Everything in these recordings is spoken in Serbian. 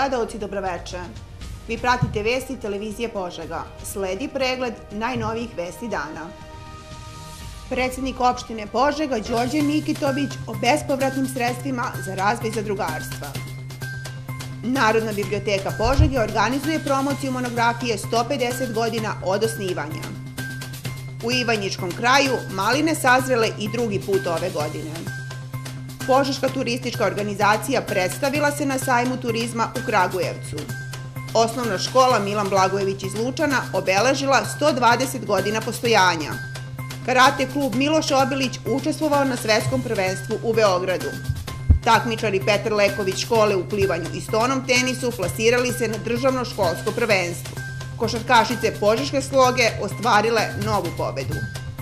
gledaoci, dobroveče. Vi pratite vesti televizije Požega. Sledi pregled najnovijih vesti dana. Predsjednik opštine Požega Đorđe Nikitović o bespovratnim sredstvima za razvoj zadrugarstva. Narodna biblioteka Požege organizuje promociju monografije 150 godina od osnivanja. U Ivanjičkom kraju maline sazrele i drugi put ove godine. Požeška turistička organizacija predstavila se na sajmu turizma u Kragujevcu. Osnovna škola Milan Blagojević iz Lučana obeležila 120 godina postojanja. Karate klub Miloš Obilić učestvovao na svetskom prvenstvu u Beogradu. Takmičari Petar Leković škole u plivanju i stonom tenisu plasirali se na državno školsko prvenstvo. Košarkašice Požeške Sloge ostvarile novu pobedu.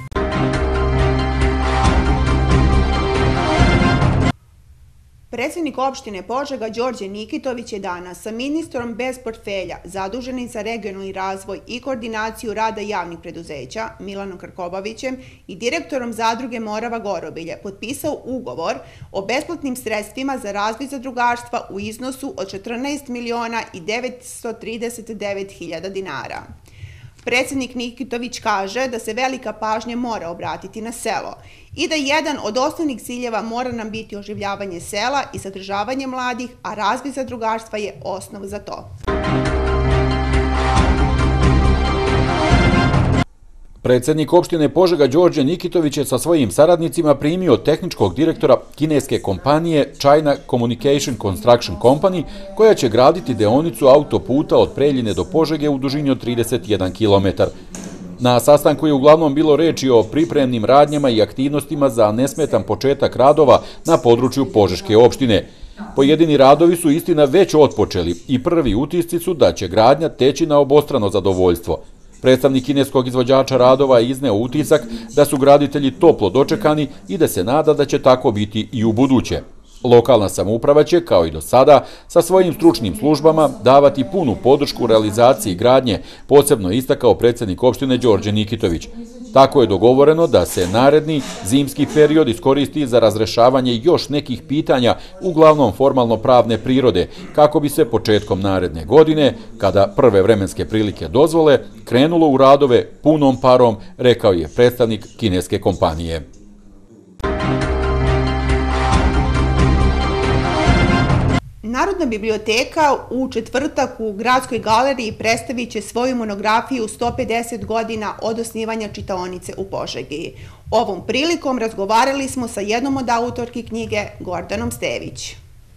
Predsjednik opštine Požega Đorđe Nikitović je danas sa ministrom bez portfelja zaduženim za regionalni razvoj i koordinaciju rada javnih preduzeća Milanom Krkobavićem i direktorom zadruge Morava Gorobilje potpisao ugovor o besplatnim sredstvima za razvoj zadrugarstva u iznosu od 14.939.000 dinara. Predsjednik Nikitović kaže da se velika pažnja mora obratiti na selo i da jedan od osnovnih ciljeva mora nam biti oživljavanje sela i zadržavanje mladih, a razvoj zadrugarstva je osnov za to. Predsjednik opštine Požega Đorđe Nikitović je sa svojim saradnicima primio tehničkog direktora kineske kompanije China Communication Construction Company, koja će graditi deonicu autoputa od Preljine do Požege u dužini od 31 km. Na sastanku je uglavnom bilo reči o pripremnim radnjama i aktivnostima za nesmetan početak radova na području Požeške opštine. Pojedini radovi su istina već otpočeli i prvi utisci su da će gradnja teći na obostrano zadovoljstvo. Predstavnik kineskog izvođača radova je izneo utisak da su graditelji toplo dočekani i da se nada da će tako biti i u buduće. Lokalna samouprava će, kao i do sada, sa svojim stručnim službama davati punu podršku realizaciji gradnje, posebno istakao predsjednik opštine Đorđe Nikitović. Tako je dogovoreno da se naredni zimski period iskoristi za razrešavanje još nekih pitanja, uglavnom formalno pravne prirode, kako bi se početkom naredne godine, kada prve vremenske prilike dozvole, krenulo u radove punom parom, rekao je predstavnik kineske kompanije. Narodna biblioteka u četvrtak u Gradskoj galeriji predstavit će svoju monografiju 150 godina od osnivanja čitaonice u Požegi. Ovom prilikom razgovarali smo sa jednom od autorki knjige, Gordanom Stević.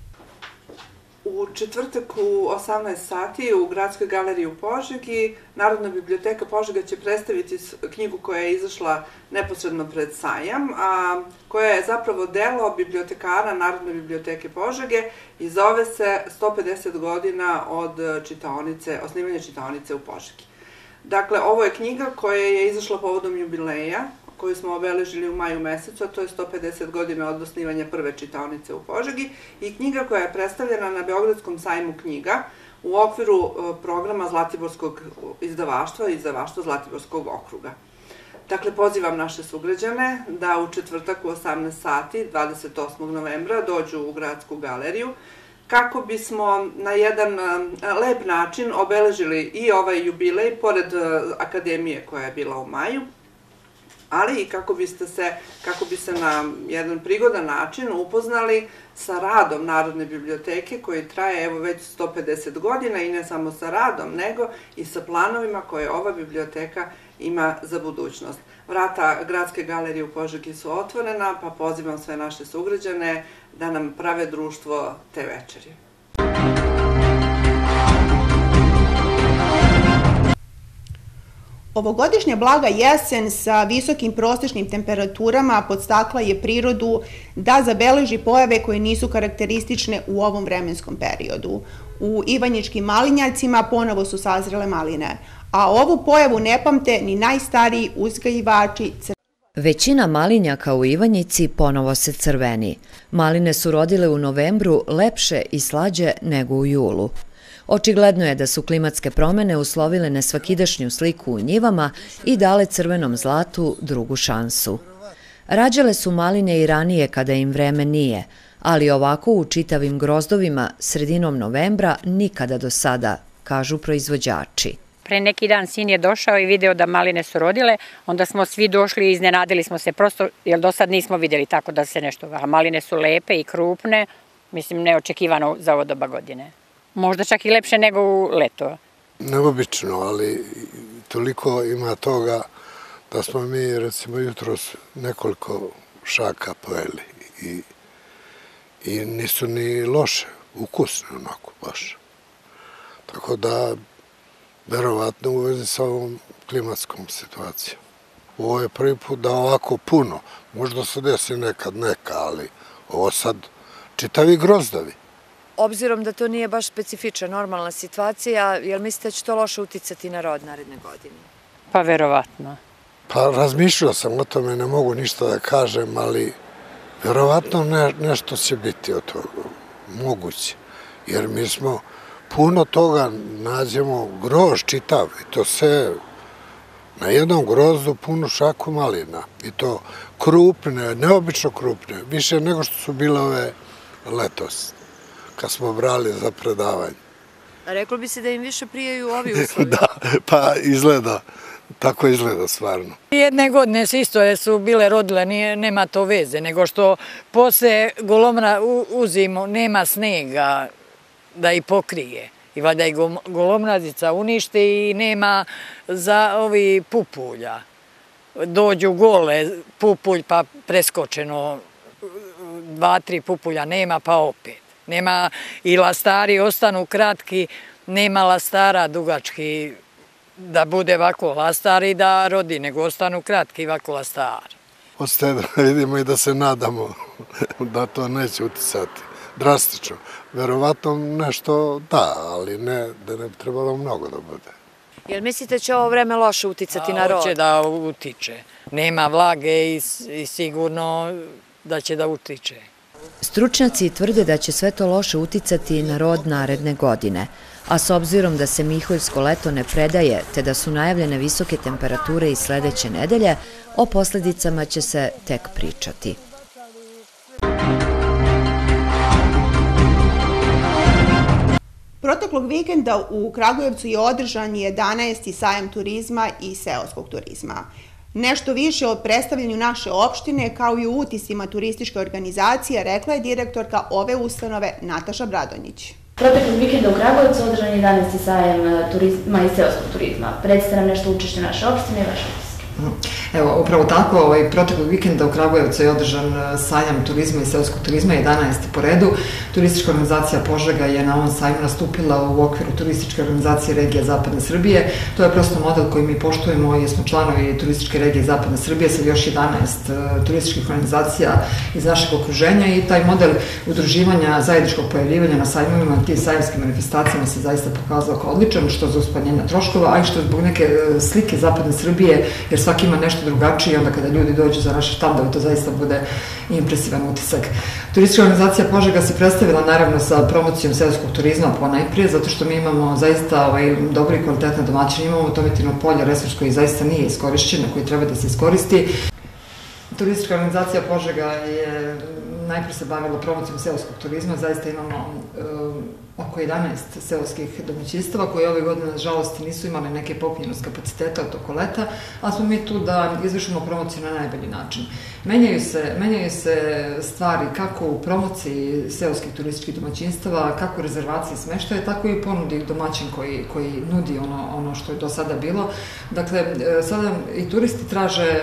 U četvrtak u 18 sati u Gradskoj galeriji u Požegi Narodna biblioteka Požega će predstaviti knjigu koja je izašla neposredno pred sajam, a koja je zapravo delo bibliotekara Narodne biblioteke Požege i zove se 150 godina od osnivanja čitaonice u Požegi. Dakle, ovo je knjiga koja je izašla povodom jubileja koju smo obeležili u maju mesecu, a to je 150 godina od osnivanja prve čitaonice u Požegi i knjiga koja je predstavljena na Beogradskom sajmu knjiga u okviru programa Zlatiborskog izdavaštva i izdavaštva Zlatiborskog okruga. Dakle, pozivam naše sugrađane da u četvrtak u 18 sati, 28. novembra, dođu u Gradsku galeriju kako bismo na jedan lep način obeležili i ovaj jubilej, pored akademije koja je bila u maju, ali i kako bi se na jedan prigodan način upoznali sa radom Narodne biblioteke koji traje evo već 150 godina i ne samo sa radom, nego i sa planovima koje ova biblioteka ima za budućnost. Vrata Gradske galerije u Požegi su otvorena, pa pozivam sve naše sugrađane da nam prave društvo te večeri. Ovogodišnja blaga jesen sa visokim prosječnim temperaturama podstakla je prirodu da zabeleži pojave koje nisu karakteristične u ovom vremenskom periodu. U Ivanjičkim malinjacima ponovo su sazrele maline, a ovu pojavu ne pamte ni najstariji uzgajivači. Većina malinjaka u Ivanjici ponovo se crveni. Maline su rodile u novembru lepše i slađe nego u julu. Očigledno je da su klimatske promene uslovile nesvakidašnju sliku u njivama i dale crvenom zlatu drugu šansu. Rađale su maline i ranije kada im vreme nije, ali ovako u čitavim grozdovima sredinom novembra nikada do sada, kažu proizvođači. Pre neki dan sin je došao i video da maline su rodile, onda smo svi došli i iznenadili smo se prosto, jer do sad nismo vidjeli tako da se nešto... A maline su lepe i krupne, mislim neočekivano za ovo doba godine. Možda čak i lepše nego u leto. Neobično, ali toliko ima toga da smo mi recimo jutros nekoliko šaka pojeli i nisu ni loše, ukusne onako baš. Tako da, verovatno u vezi sa ovom klimatskom situacijom. Ovo je prvi put da ovako puno, možda se desi nekad neka, ali ovo sad čitavi grozdovi. Obzirom da to nije baš specifična, normalna situacija, jel mislite da će to loše uticati na rod naredne godine? Pa verovatno. Pa razmišljao sam o tome, ne mogu ništa da kažem, ali verovatno nešto će biti od toga, moguće. Jer mi smo puno toga nađemo, grožd čitav, i to sve na jednom grozdu punu šaku malina. I to krupne, neobično krupne, više nego što su bile ove letos, kad smo brali za predavanje. A reklo bi se da im više prijaju ovi uslovi? Da, pa izgleda, tako izgleda stvarno. Jedne godine isto su bile rodile, nema to veze, nego što posle golomra u zimu nema snega da ih pokrije. I valjda i golomrazica unište i nema za ovi pupulja. Dođu gole pupulj pa preskočeno, 2-3 pupulja nema pa opet. Nema i lastari ostanu kratki, nema lastara dugački da bude ovako lastar i da rodi, nego ostanu kratki ovako lastar. Ostaje da vidimo i da se nadamo da to neće uticati drastično. Verovatno nešto da, ali ne da ne bi trebalo mnogo da bude. Jel mislite da će ovo vreme loše uticati na rod? Hoće da utiče. Nema vlage i sigurno da će da utiče. Stručnjaci tvrde da će sve to loše uticati na rod naredne godine, a s obzirom da se miholjsko leto ne predaje, te da su najavljene visoke temperature i sledeće nedelje, o posledicama će se tek pričati. Proteklog vikenda u Kragujevcu je održan 11. sajam turizma i seoskog turizma. Nešto više o predstavljanju naše opštine kao i o utiscima turističke organizacije rekla je direktorka ove ustanove Nataša Bradonjić. Proteklog vikenda u Kragujevcu održan je 11. sajam turizma i seoskog turizma. Predstavite nam nešto učešće naše opštine i vaše utiske. Evo, upravo tako, proteklog vikenda u Kragujevcu je održan sajam turizma i seoskog turizma, 11. po redu. Turistička organizacija Požega je na ovom sajmu nastupila u okviru turističke organizacije regije Zapadne Srbije. To je prosto model koji mi poštujemo jer smo članovi turističke regije Zapadne Srbije sa još 11 turističkih organizacija iz našeg okruženja i taj model udruživanja, zajedničkog pojavljivanja na sajmovima, tim sajamskim manifestacijama se zaista pokazao kao odličan, što za usplanjenja troškova, a i što zbog neke slike Zapadne Srbije, jer svaki ima nešto drugačije i onda kada ljudi dođu za naše štandove, to zaista bude impresivan utisak. Turistička organizacija Požega se predstavila naravno sa promocijom seoskog turizma ponajprije, zato što mi imamo zaista dobri i kvalitetne domaćine, imamo Tomitino polje, resurs koji zaista nije iskorišćen, koji treba da se iskoristi. Turistička organizacija Požega je najprije se bavila promocijom seoskog turizma, zaista imamo oko 11 seoskih domaćinstava koje ove godine, nažalost, nisu imali neke popunjenost kapaciteta od toko leta, a smo mi tu da izvršimo promociju na najbolji način. Menjaju se stvari kako u promociji seoskih turističkih domaćinstava, kako u rezervaciji smeštaja, tako i u ponudi domaćin koji nudi ono što je do sada bilo. Dakle, sada i turisti traže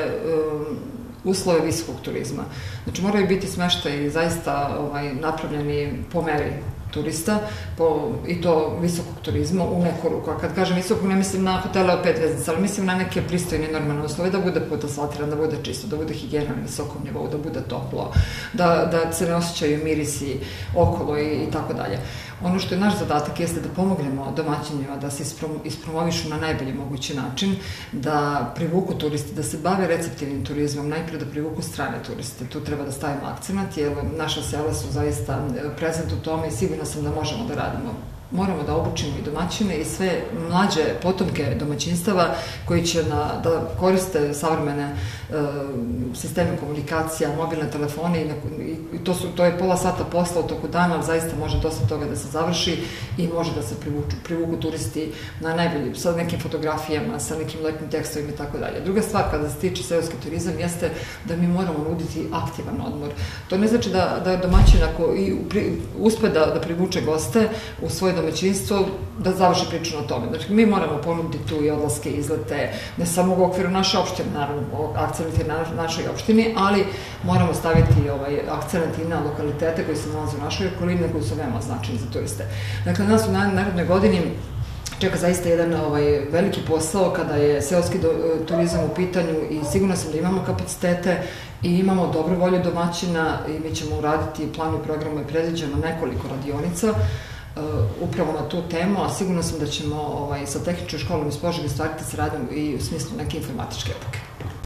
uslove visokog turizma. Znači, moraju biti smeštaji zaista napravljeni po meri turista i to visokog turizma u neku ruku. A kad kažem visokog, ne mislim na hotele od 5 zvezdica, ali mislim na neke pristojne i normalne uslove, da bude podasfaltiran, da bude čisto, da bude higijena na visokom nivou, da bude toplo, da se ne osjećaju mirisi okolo i tako dalje. Ono što je naš zadatak jeste da pomognemo domaćinima da se ispromovišu na najbolji mogući način, da privuku turisti, da se bave receptivnim turizmom, najprije da privuku strane turiste. Tu treba da stavimo akcenat, jer naša sela su zaista prezent u tome i sigurno sam da možemo da radimo moramo da obučimo i domaćine i sve mlađe potomke domaćinstava koji će da koriste savremene sisteme komunikacija, mobilne telefone i to je pola sata posla u toku dana, ali zaista može dosta toga da se završi i može da se privuku turisti na najbolji, sa nekim fotografijama, sa nekim letnim tekstovima i tako dalje. Druga stvar kada se tiče seoski turizam jeste da mi moramo nuditi aktivan odmor. To ne znači da domaćin ako uspe da privuče goste u svoje domaćinstvo, da završi priču na tome. Znači, mi moramo ponuditi tu i odlaske, izlete, ne samo u okviru naše opštine, naravno, akcent na našoj opštini, ali moramo staviti akcent i na lokalitete koji se nalaze u našoj okolini, koji su veoma značajni za turiste. Dakle, nas u narednoj godini čeka zaista jedan veliki posao kada je seoski turizam u pitanju i sigurno sam da imamo kapacitete i imamo dobru volju domaćina i mi ćemo uraditi planu i programu je predviđeno nekoliko radionica upravo na tu temu, a sigurno sam da ćemo sa tehničkom školom iz Požege stvariti saradnju i u smislu neke informatičke epoke.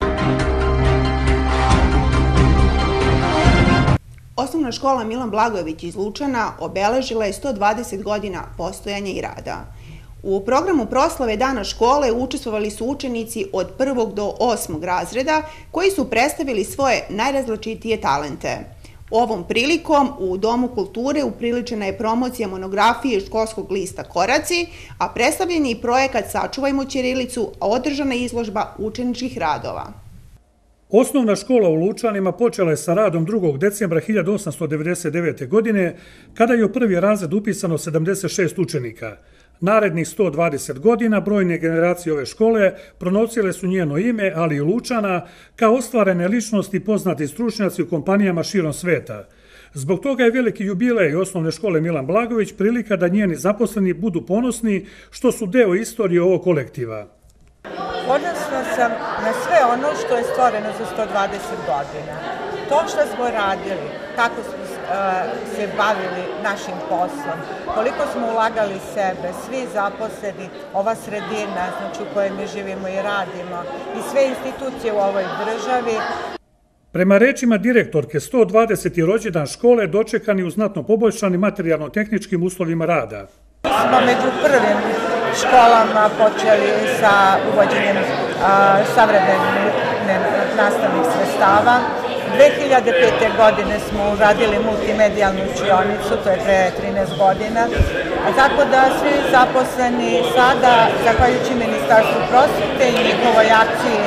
Osnovna škola Milan Blagojević iz Lučana obeležila je 120 godina postojanja i rada. U programu proslave Dana škole učestvovali su učenici od 1. do 8. razreda koji su predstavili svoje najrazličitije talente. Ovom prilikom u Domu kulture upriličena je promocija monografije školskog lista Koraci, a predstavljen je i projekat Sačuvajmo ćirilicu, a održana je izložba učeničkih radova. Osnovna škola u Lučanima počela je sa radom 2. decembra 1899. godine, kada je u prvi razred upisano 76 učenika. Narednih 120 godina brojne generacije ove škole pronosile su njeno ime, ali i Lučana, kao ostvarene ličnosti poznati stručnjaci u kompanijama širom sveta. Zbog toga je veliki jubilej osnovne škole Milan Blagojević prilika da njeni zaposleni budu ponosni što su deo istorije ovog kolektiva. Ponosna sam na sve ono što je stvoreno za 120 godina. To što smo radili, kako smo se bavili našim poslom, koliko smo ulagali sebe, svi zaposleni, ova sredina u kojoj mi živimo i radimo i sve institucije u ovoj državi. Prema rečima direktorke, 120. rođendan škole dočekan je u znatno poboljšanim materijalno-tehničkim uslovima rada. Mi smo među prvim školama počeli sa uvođenjem savremenih nastavnih sredstava. 2005. godine smo uradili multimedijalnu učionicu, to je pre 13 godina, tako da svi zaposleni sada, zahvaljujući Ministarstvu prosvete i njihovoj akciji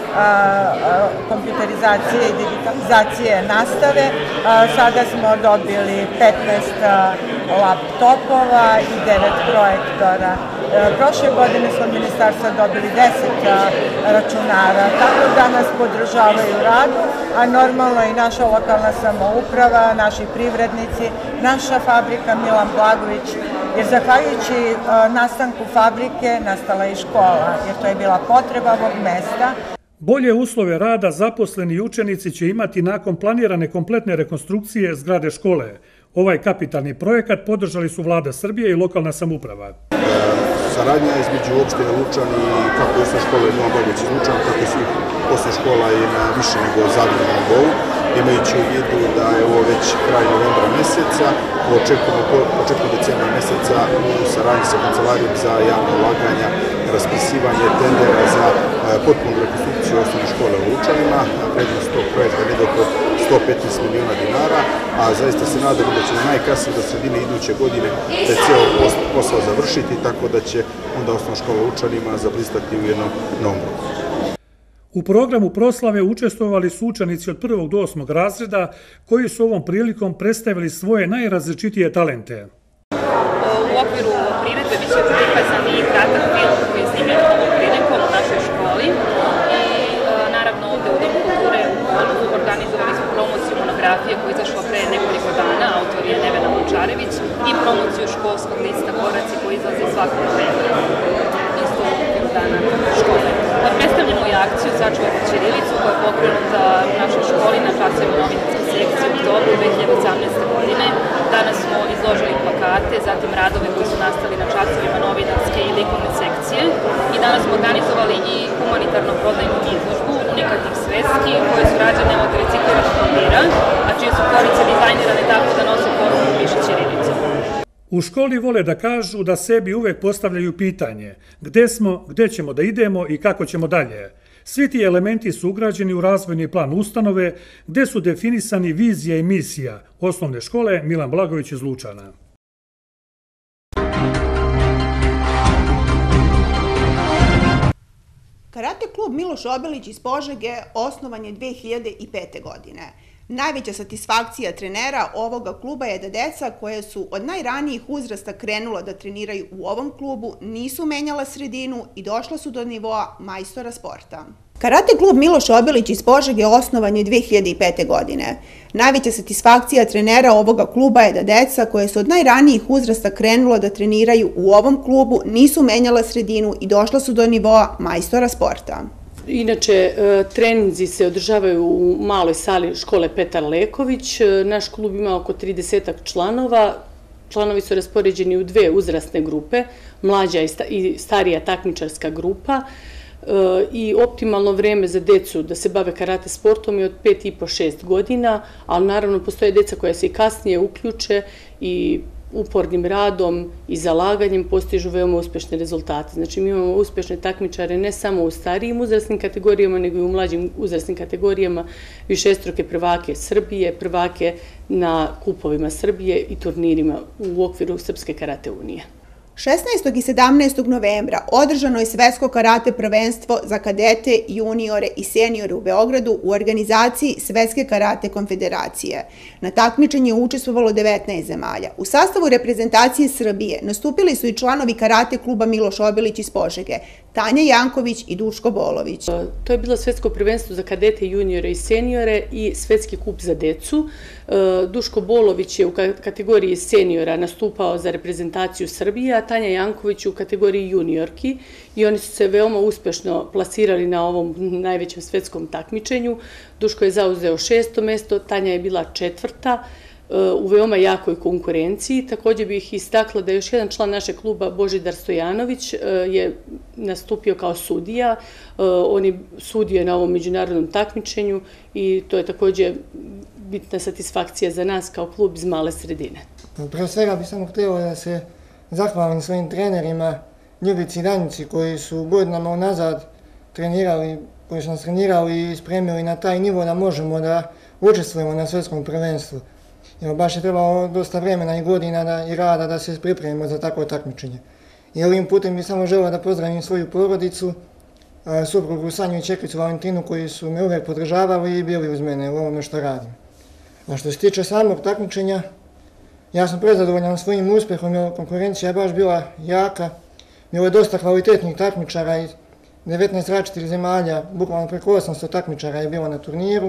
kompjuterizacije i digitalizacije nastave, sada smo dobili 15 laptopova i 9 projektora. Prošle godine smo od ministarstva dobili 10 računara, tako da nas podržavaju u radu, a normalno i naša lokalna samouprava, naši privrednici, naša fabrika Milan Blagojević, jer zahvaljujući nastanku fabrike nastala i škola, jer to je bila potreba ovog mesta. Bolje uslove rada zaposleni i učenici će imati nakon planirane kompletne rekonstrukcije zgrade škole. Ovaj kapitalni projekat podržali su Vlada Srbije i lokalna samouprava. Saradnja između opštine Lučan i kako je osnovna škola Milan Blagojević iz Lučana, tako i svih osnovna škola je na više nego zavidnom nivou, imajući u vidu da je ovo već kraj novembra meseca, početkom decembra meseca u saradnji sa Kancelarijom za javne ulaganja, raspisivanje tendera za potpunu rekonstrukciju osnovne škole u Lučanima, vrednost tog projekta je oko 115 miliona dinara, a zaista se nadamo da ćemo najkasnije do sredine iduće godine da je cijel posao završiti, tako da će onda osnovna škola u Lučanima zablistati u jednom novom roku. U programu proslave učestvovali su učenici od 1. do 8. razreda koji su ovom prilikom predstavili svoje najrazličitije talente. U okviru priredbe biće prikazan i kratak film koji je snimljen ovom prilikom u našoj školi i naravno ovde u Domu kulture u Polu organizovali smo promociju monografije koja je izašla pre nekoliko dana, autor je Nevena Lučarević, i promociju školskog lista Koraci koji izlazi svakog novembra, isto u okviru Dana škole. Predstavljamo i akciju Sačuvajmo ćirilicu koja je pokrenuta u našoj školi na časovima novinarske sekcije u oktobru 2018. godine. Danas smo izložili plakate, zatim radove koji su nastali na časovima novinarske i likovne sekcije i danas smo organizovali i humanitarno-prodajnu izložbu unikatnih sveski koje su rađene od recikliranog papira, a čije su korice dizajnirane tako da nose poruku piše ćirilicom. U školi vole da kažu da sebi uvek postavljaju pitanje gde smo, gde ćemo da idemo i kako ćemo dalje. Svi ti elementi su ugrađeni u razvojni plan ustanove gde su definisani vizija i misija osnovne škole Milan Blagović iz Lučana. Karate klub Miloš Obilić iz Požege osnovan je 2005. godine. Najveća satisfakcija trenera ovoga kluba je da deca koja su od najranijih uzrasta krenula da treniraju u ovom klubu nisu menjala sredinu i došla su do nivoa majstora sporta. Karate klub Miloš Obilić iz Požege osnovan je 2005. godine. Najveća satisfakcija trenera ovoga kluba je da deca koja su od najranijih uzrasta krenula da treniraju u ovom klubu nisu menjala sredinu i došla su do nivoa majstora sporta. Inače, treninzi se održavaju u maloj sali škole Petar Leković. Naš klub ima oko 30 članova. Članovi su raspoređeni u dve uzrasne grupe, mlađa i starija takmičarska grupa. I optimalno vreme za decu da se bave karate sportom je od 5,5-6 godina, ali naravno postoje deca koja se i kasnije uključe i upornim radom i zalaganjem postižu veoma uspešne rezultate. Znači, mi imamo uspešne takmičare ne samo u starijim uzrasnim kategorijama, nego i u mlađim uzrasnim kategorijama, višestruke prvake Srbije, prvake na kupovima Srbije i turnirima u okviru Srpske karate unije. 16. i 17. novembra održano je svetsko karate prvenstvo za kadete, juniore i seniore u Beogradu u organizaciji Svetske karate konfederacije. Na takmičenju je učestvovalo 19 zemalja. U sastavu reprezentacije Srbije nastupili su i članovi karate kluba Miloš Obilić iz Požege, Tanja Janković i Duško Bolović. To je bilo svetsko prvenstvo za kadete, juniore i seniore i svetski kup za decu. Duško Bolović je u kategoriji seniora nastupao za reprezentaciju Srbije, a Tanja Janković u kategoriji juniorki i oni su se veoma uspešno plasirali na ovom najvećem svetskom takmičenju. Duško je zauzeo 6. mesto, Tanja je bila 4. u veoma jakoj konkurenciji. Također bih istakla da još jedan član našeg kluba, Božidar Stojanović, je nastupio kao sudija. On je sudio na ovom međunarodnom takmičenju i to je također bitna satisfakcija za nas kao klub iz male sredine. Pre svega bih samo htio da se zahvalim svojim trenerima, Ljubici i Danjici, koji su godinama unazad trenirali, koji su nas trenirali i spremili na taj nivo da možemo da učestvujemo na svetskom prvenstvu. Baš je trebalo dosta vremena i godina i rada da se pripremimo za takvo takmičenje. I ovim putem bih samo želeo da pozdravim svoju porodicu, suprugu Sanju i čekricu Valentinu, koji su me uvek podržavali i bili uz mene u ovome što radim. A što se tiče samog takmičenja, ja sam prezadovoljan svojim uspehom, jer konkurencija je baš bila jaka. Bilo je dosta kvalitetnih takmičara iz 19 različitih zemalja, bukvalno preko 800 takmičara je bilo na turniru.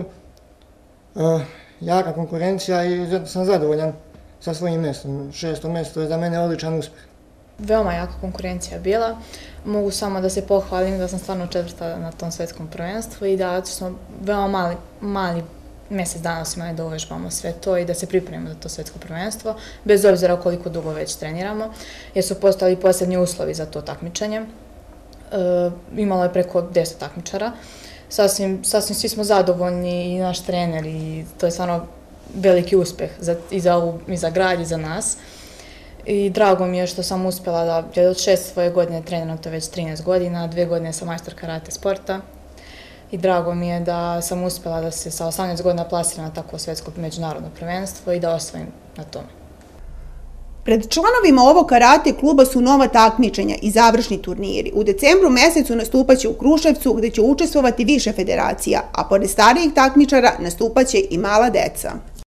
Jaka konkurencija i sam zadovoljan sa svojim mestom. 6. mesto je za mene odličan uspeh. Veoma jaka konkurencija bila. Mogu samo da se pohvalim da sam stvarno 4. na tom svetskom prvenstvu i da smo veoma mali mjesec dana smo imali da uvežbamo sve to i da se pripremimo za to svetsko prvenstvo, bez obzira koliko dugo već treniramo, jer su postali posebni uslovi za to takmičenje. Imalo je preko 10 takmičara. Sasvim svi smo zadovoljni i naš trener i to je stvarno veliki uspeh i za grad i za nas. I drago mi je što sam uspjela da od 6 svoje godine treniram to već 13 godina, 2 godine sam majstor karate sporta. I drago mi je da sam uspjela da se sa 18 godina plasiram na takvo svetsko međunarodno prvenstvo i da osvojim na tome. Pred članovima ovog karate kluba su nova takmičenja i završni turniri. U decembru mesecu nastupaće u Kruševcu, gde će učestvovati više federacija, a pored starijih takmičara nastupaće i mala deca.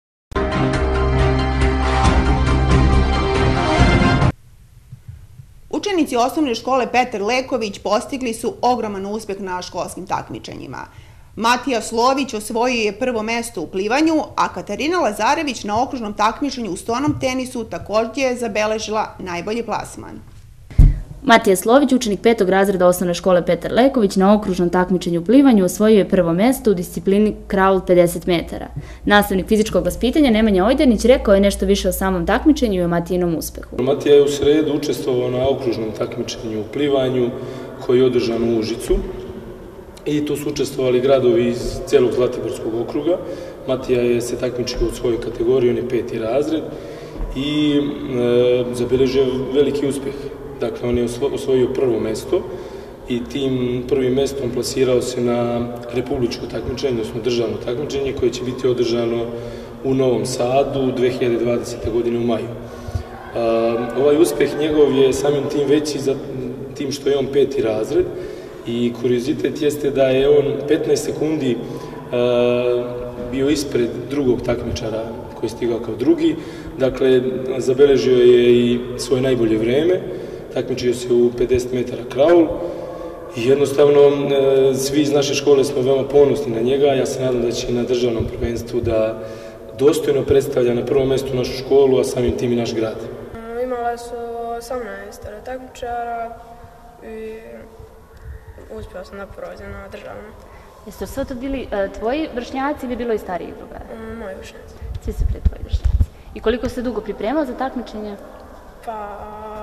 Učenici osnovne škole Petar Leković postigli su ogroman uspeh na školskim takmičenjima. Matija Slović osvojio je prvo mesto u plivanju, a Katarina Lazarević na okružnom takmičenju u stonom tenisu također je zabeležila najbolji plasman. Matija Slović, učenik 5. razreda osnovne škole Petar Leković, na okružnom takmičenju u plivanju osvojio je prvo mesto u disciplini kraul 50 metara. Nastavnik fizičkog vaspitanja Nemanja Ojdanić rekao je nešto više o samom takmičenju i o Matijinom uspehu. Matija je u sredu učestvovao na okružnom takmičenju u plivanju koji je održan u Užicu i tu su učestvovali gradovi iz cijelog Zlatiborskog okruga. Matija je se takmičio u svojoj kategoriji, on je 5. razred i zabeležio veliki uspjeh. Dakle, on je osvojio prvo mesto i tim prvim mestom plasirao se na republičko takmičenje, odnosno državno takmičenje koje će biti održano u Novom Sadu 2020. godine u maju. Ovaj uspjeh njegov je samim tim veći za tim što je on 5. razred i kuriozitet jeste da je on 15 sekundi bio ispred drugog takmičara koji je stigao kao drugi. Dakle, zabeležio je i svoje najbolje vreme, takmičio se u 50 metara kraul i jednostavno svi iz naše škole smo veoma ponosni na njega. Ja se nadam da će na državnom prvenstvu da dostojno predstavlja na prvom mjestu našu školu, a samim tim i naš grad. Imala su 18 takmičara i uspio sam da prođem na državnom. Jeste sve to bili tvoji vršnjaci ili bilo i starijih drugara? Moji vršnjaci. Svi su pre tvoji vršnjaci. I koliko se dugo pripremao za takmičenje? Pa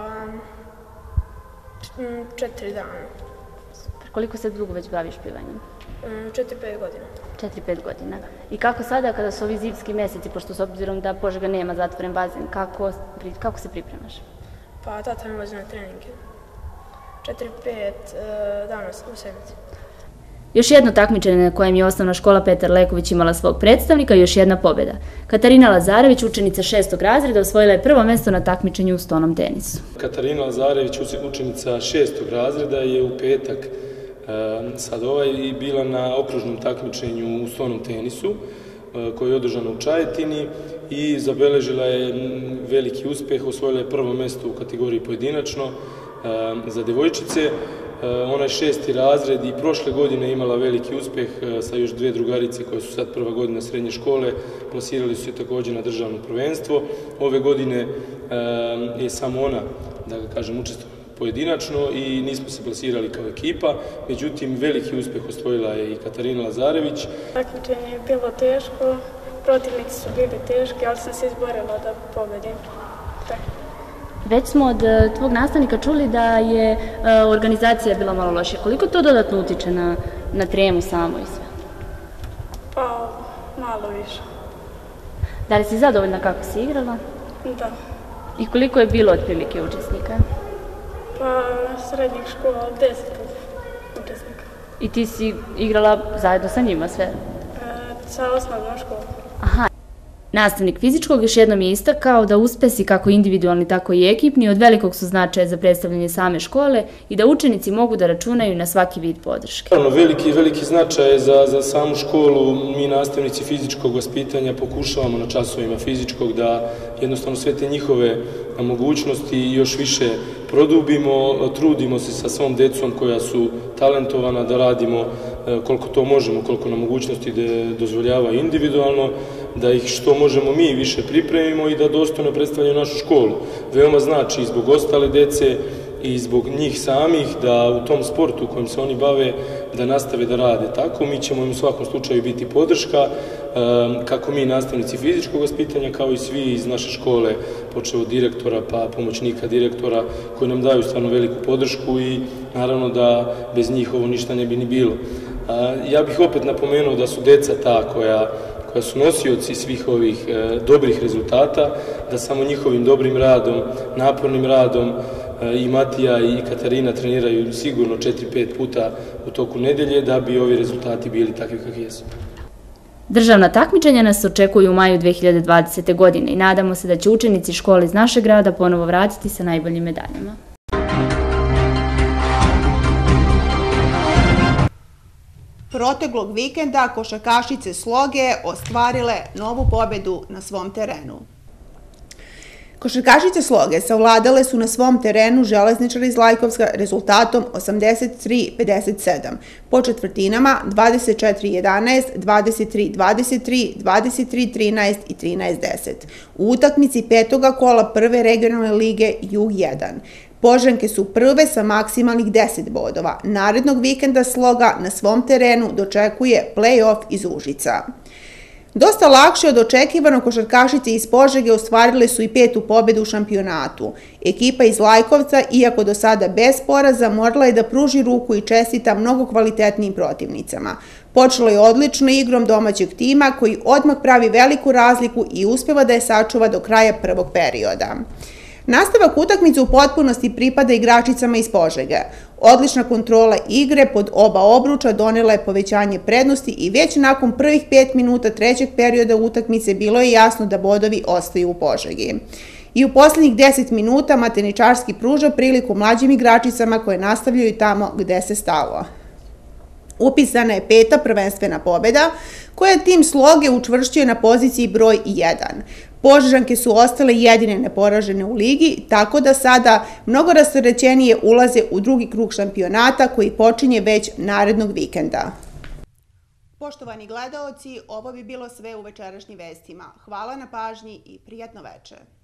4 dana. Super. Koliko se dugo već baviš plivanjem? 4-5 godina. 4-5 godina. I kako sada kada su ovi zimski meseci, pošto s obzirom da Požega nema zatvoren bazen, kako se pripremaš? Pa tata me vozi na treninge. 4-5 dana u sedmici. Još jedno takmičenje na kojem je osnovna škola Petar Leković imala svog predstavnika i još jedna pobjeda. Katarina Lazarević, učenica 6. razreda, osvojila je prvo mjesto na takmičenju u stonom tenisu. Katarina Lazarević, učenica 6. razreda, je u petak sad i bila na okružnom takmičenju u stonom tenisu koji je održano u Čajetini i zabeležila je veliki uspjeh, osvojila je prvo mjesto u kategoriji pojedinačno za devojčice. Ona je 6. razred i prošle godine imala veliki uspjeh sa još 2 drugarice koje su sad prva godina srednje škole, plasirali su se također na državno prvenstvo. Ove godine je samo ona, da ga kažem, učestvovala pojedinačno i nismo se plasirali kao ekipa, međutim veliki uspjeh osvojila je i Katarina Lazarević. Takmičenje je bilo teško, protivnici su bili teški, ali sam se izborila da pobedim. Već smo od tvog nastavnika čuli da je organizacija bila malo lošija. Koliko to dodatno utiče na tremu samo i sve? Pa, malo više. Da li si zadovoljna kako si igrala? Da. I koliko je bilo otprilike učesnika? Pa, srednjih škola 10 učesnika. I ti si igrala zajedno sa njima sve? Sa osnovnom školom. Aha. Nastavnik fizičkog još jednom je istakao da uspesi kako individualni tako i ekipni od velikog su značaja za predstavljanje same škole i da učenici mogu da računaju na svaki vid podrške. Veliki značaj za samu školu. Mi nastavnici fizičkog vaspitanja pokušavamo na časovima fizičkog da jednostavno sve te njihove mogućnosti još više produbimo, trudimo se sa svom decom koja su talentovana da radimo koliko to možemo, koliko nam mogućnosti dozvoljava individualno, da ih što možemo mi više pripremimo i da dostojno predstavljaju našu školu. Veoma znači i zbog ostale dece i zbog njih samih da u tom sportu u kojem se oni bave da nastave da rade tako. Mi ćemo im u svakom slučaju biti podrška, kako mi nastavnici fizičkog vaspitanja, kao i svi iz naše škole, počeo od direktora pa pomoćnika direktora, koji nam daju stvarno veliku podršku i naravno da bez njih ovo ništa ne bi ni bilo. Ja bih opet napomenuo da su deca ta koja su nosioci svih ovih dobrih rezultata, da samo njihovim dobrim radom, napornim radom i Matija i Katarina treniraju sigurno 4-5 puta u toku nedelje da bi ovi rezultati bili takvi kakvi jesu. Državna takmičenja nas očekuju u maju 2020. godine i nadamo se da će učenici škole iz našeg grada ponovo vratiti sa najboljim medaljama. Proteklog vikenda košarkašice Sloge ostvarile novu pobedu na svom terenu. Košarkašice Sloge savladale su na svom terenu Železničari iz Lajkovska rezultatom 83-57, po četvrtinama 24-11, 23-23, 23-13 i 13-10. U utakmici petoga kola prve regionalne lige Jug 1. Požanke su prve sa maksimalnih 10 bodova. Narednog vikenda Sloga na svom terenu dočekuje play-off iz Užica. Dosta lakše od očekivano košarkašice iz Požege ostvarile su i 5. pobedu u šampionatu. Ekipa iz Lajkovca, iako do sada bez poraza, morala je da pruži ruku i čestita mnogo kvalitetnijim protivnicama. Počelo je odlično igrom domaćeg tima koji odmah pravi veliku razliku i uspeva da je sačuva do kraja prvog perioda. Nastavak utakmice u potpunosti pripada igračicama iz Požege. Odlična kontrola igre pod oba obruča donela je povećanje prednosti i već nakon prvih 5 minuta trećeg perioda utakmice bilo je jasno da bodovi ostaju u Požegi. I u posljednjih 10 minuta Mateničarski pruža priliku mlađim igračicama koje nastavljaju tamo gde se stalo. Upisana je 5. prvenstvena pobeda, koja tim Sloge učvršćuje na poziciji broj 1. Požežanke su ostale jedine neporažene u ligi, tako da sada mnogo rasterećenije ulaze u drugi krug šampionata koji počinje već narednog vikenda. Poštovani gledaoci, ovo bi bilo sve u večerašnjim vestima. Hvala na pažnji i prijatno veče.